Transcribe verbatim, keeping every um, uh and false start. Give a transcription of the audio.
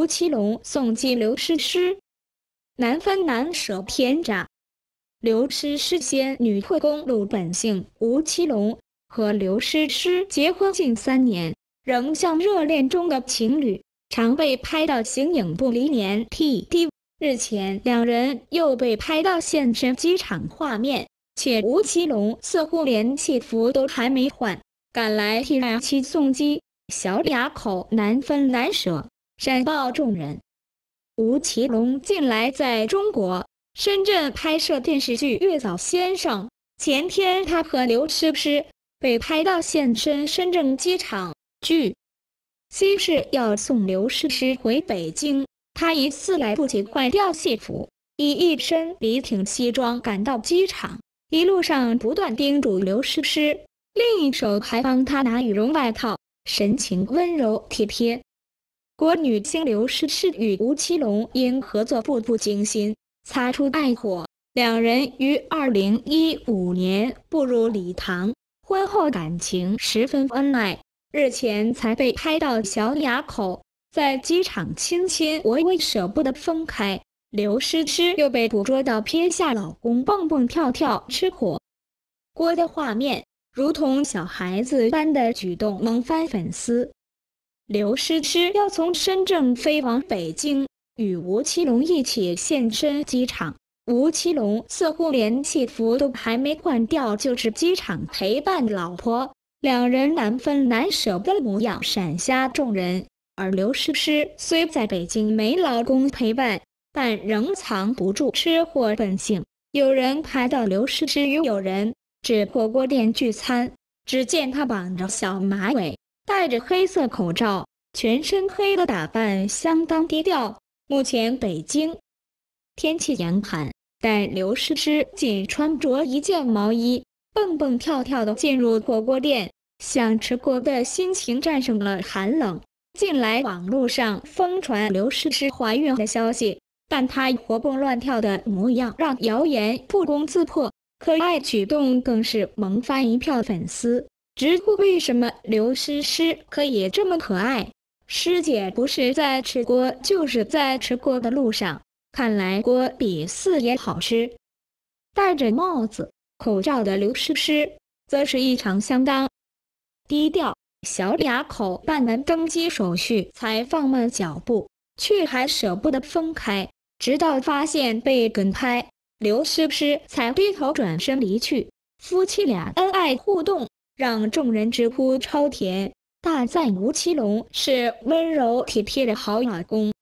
奇隆送祭刘诗诗，难分难舍天渣。刘诗诗仙女特工陆本姓吴奇隆和刘诗诗结婚近三年，仍像热恋中的情侣，常被拍到形影不离连 T D。日前，两人又被拍到现身机场画面，且吴奇隆似乎连戏服都还没换，赶来替爱妻送机，小俩口难分难舍，闪爆众人。吴奇隆近来在中国深圳拍摄电视剧《月嫂先生》，前天他和刘诗诗被拍到现身深圳机场，据悉是要送刘诗诗回北京。他一次来不及换掉戏服，以一身笔挺西装赶到机场，一路上不断叮嘱刘诗诗，另一手还帮她拿羽绒外套，神情温柔体贴。国女星刘诗诗与吴奇隆因合作《步步惊心》擦出爱火，两人于二零一五年步入礼堂，婚后感情十分恩爱，日前才被拍到小俩口在机场亲亲我我舍不得分开。刘诗诗又被捕捉到撇下老公蹦蹦跳跳吃火锅的画面，如同小孩子般的举动萌翻粉丝。刘诗诗要从深圳飞往北京，与吴奇隆一起现身机场。吴奇隆似乎连戏服都还没换掉，就是机场陪伴老婆，两人难分难舍的模样闪瞎众人。而刘诗诗虽在北京没老公陪伴，但仍藏不住吃货本性。有人拍到刘诗诗与友人至火锅店聚餐，只见她绑着小马尾，戴着黑色口罩，全身黑的打扮相当低调。目前北京天气严寒，但刘诗诗仅穿着一件毛衣，蹦蹦跳跳地进入火锅店，想吃锅的心情战胜了寒冷。近来网络上疯传刘诗诗怀孕的消息，但她活蹦乱跳的模样让谣言不攻自破，可爱举动更是萌翻一票粉丝，直呼为什么刘诗诗可以这么可爱？师姐不是在吃锅就是在吃锅的路上，看来锅比四爷好吃。戴着帽子口罩的刘诗诗则是异常相当低调，小俩口办完登机手续才放慢脚步，却还舍不得分开，直到发现被跟拍，刘诗诗才低头转身离去。夫妻俩恩爱互动，让众人直呼超甜，大赞吴奇隆是温柔体贴的好老公。